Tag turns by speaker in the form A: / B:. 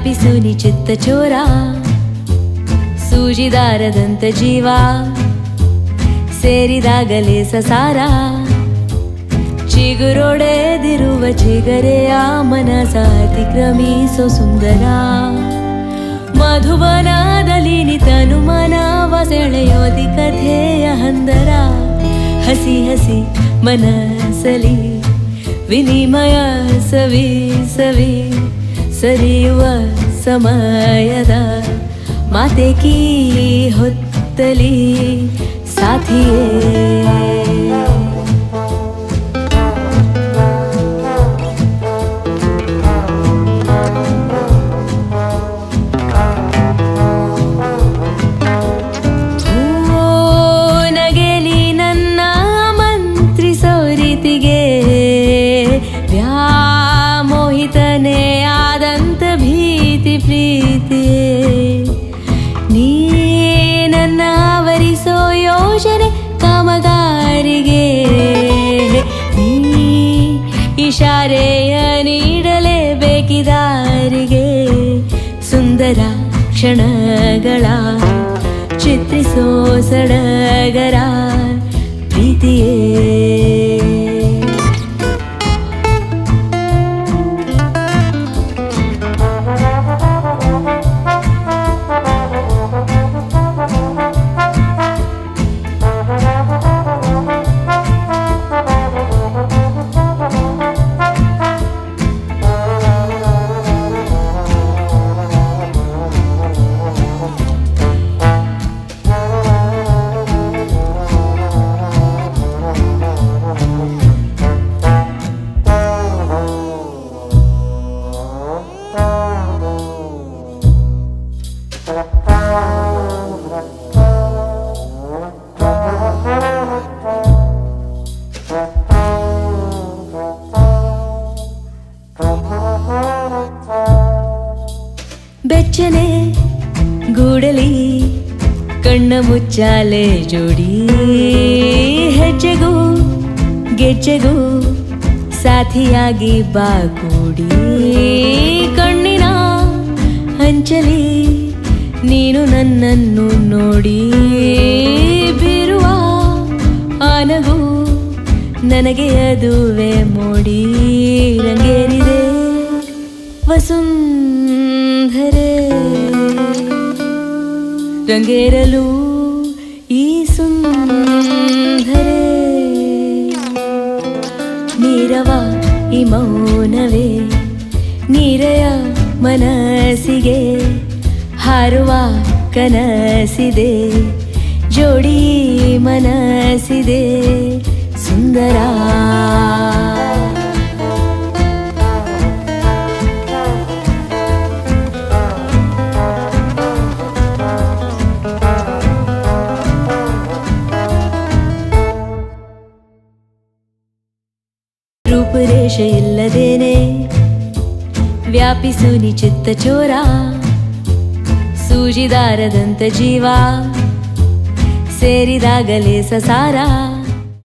A: ವ್ಯಾಪಿಸುನಿ ಚಿತ್ತ ಚೋರ ಸೂಜಿದಾರದಂತ ಜೀವ ಸೇರಿದಾಗಲೇ ಸಸಾರ ಚಿಗುರೊಡೆದಿರುವ ಚಿಗರೆಯ ಮನಸ ಅತಿಕ್ರಮಿಸೋ ಸುಂದರ ಮಧುವನದಲ್ಲಿ ನಿತನು ಮನವ ಸೆಳೆಯೋದಿ ಕಥೆಯ ಹಂದರ ಹಸಿ ಹಸಿ ಮನಸಲಿ ವಿನಿಮಯ ಸವಿ ಸವಿ ಸರಿಯುವ ಸಮಯದ ಮಾತೆಕಿ ಹೊತ್ತಲಿ ಸಾಥಿಯೇ ವ್ಯಾಮೋಹಿತನೇ ಆದಂತ ಭೀತಿ ಪ್ರೀತಿಯೇ ನೀ ನನ್ನ ಆವರಿಸೋ ಯೋಜನೆ ಕಾಮಗಾರಿಗೆ ನೀ ಇಶಾರೆಯ ನೀಡಲೇಬೇಕಿದಾರಿಗೆ ಸುಂದರ ಕ್ಷಣಗಳ ಚಿತ್ರಿಸೋ ಸಡಗರ ಪ್ರೀತಿಯೇ ಬೆಚ್ಚನೆ ಗೂಡಲಿ ಕಣ್ಣ ಮುಚ್ಚಾಲೆ ಜೋಡಿ ಹೆಜ್ಜೆಗೂ ಗೆಜ್ಜೆಗೂ ಸಾಥಿಯಾಗಿ ಬಾಗೂಡಿ ಕಣ್ಣಿನ ಹಂಚಲಿ ನೀನು ನನ್ನನ್ನು ನೋಡಿ ಬೀರುವ ಆನಗು ನನಗೆ ಅದುವೆ ಮೋಡಿ ರಂಗೇರಿದೆ ವಸುಂಧರೆ ರಂಗೇರಲು ಈ ಸುಂದರೆ ನೀರವ ಈ ಮೌನವೇ ನೀರೆಯ ಮನಸ್ಸಿಗೆ ಹಾರುವ ಕನಸಿದೆ ಜೋಡಿ ಮನಸ್ಸಿದೆ ಸುಂದರ ರೂಪುರೇಷೆ ಇಲ್ಲದೇನೆ ವ್ಯಾಪಿಸುನಿ ಚಿತ್ತ ಚೋರ ಸೂಜಿದಾರದಂತ ಜೀವ ಸೇರಿದಾಗಲೇ ಸಸಾರ